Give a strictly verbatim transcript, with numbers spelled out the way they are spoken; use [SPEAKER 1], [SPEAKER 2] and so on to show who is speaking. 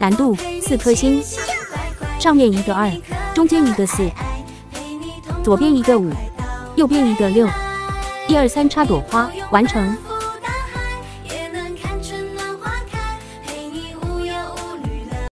[SPEAKER 1] 难度四颗星，上面一个二，中间一个四，左边一个五，右边一个六，一二三插朵花完成。